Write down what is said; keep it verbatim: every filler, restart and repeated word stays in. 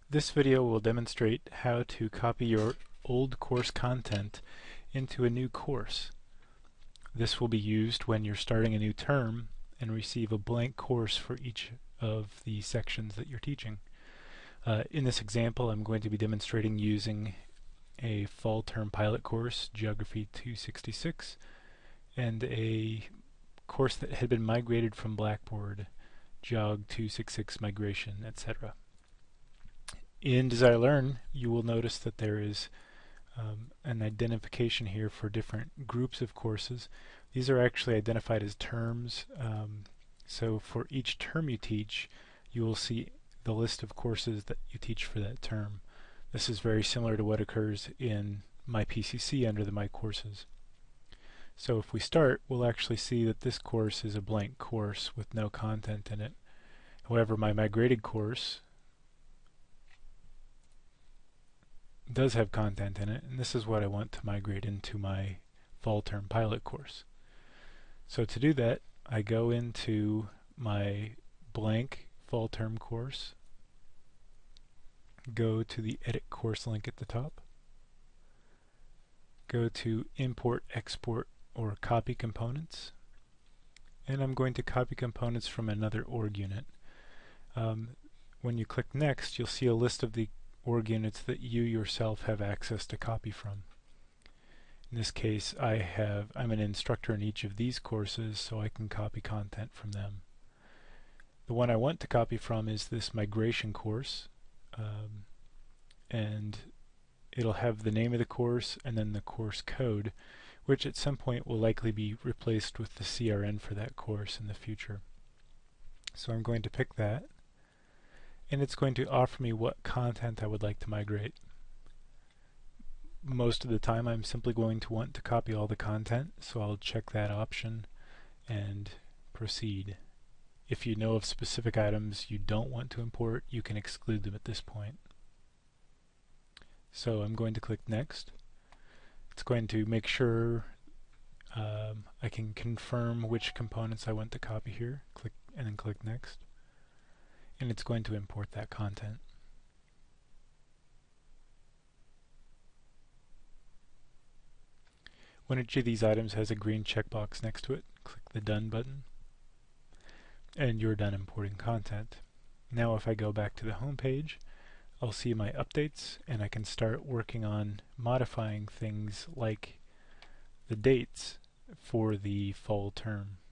This video will demonstrate how to copy your old course content into a new course. This will be used when you're starting a new term and receive a blank course for each of the sections that you're teaching. Uh, in this example, I'm going to be demonstrating using a fall term pilot course, Geography two sixty-six, and a course that had been migrated from Blackboard, Geog two sixty-six Migration, et cetera. In Desire Learn, you will notice that there is um, an identification here for different groups of courses. These are actually identified as terms. Um, so for each term you teach, you will see the list of courses that you teach for that term. This is very similar to what occurs in My P C C under the My Courses. So if we start, we'll actually see that this course is a blank course with no content in it. However, my migrated course does have content in it, and this is what I want to migrate into my fall term pilot course. So to do that, I go into my blank fall term course, go to the edit course link at the top, go to import, export, or copy components, and I'm going to copy components from another org unit. Um, when you click next, you'll see a list of the org units that you yourself have access to copy from. In this case, I have, I'm an instructor in each of these courses, so I can copy content from them. The one I want to copy from is this migration course, um, and it'll have the name of the course and then the course code, which at some point will likely be replaced with the C R N for that course in the future. So I'm going to pick that, and it's going to offer me what content I would like to migrate. Most of the time I'm simply going to want to copy all the content, so I'll check that option and proceed. If you know of specific items you don't want to import, you can exclude them at this point. So I'm going to click next. It's going to make sure um, I can confirm which components I want to copy here. Click and then click next. And it's going to import that content. When each of these items has a green checkbox next to it, click the Done button, and you're done importing content. Now if I go back to the home page, I'll see my updates, and I can start working on modifying things like the dates for the fall term.